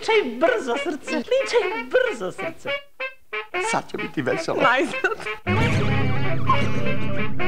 Pričaj brzo, srce, pričaj brzo, srce. Sad će biti veselo. Najzad.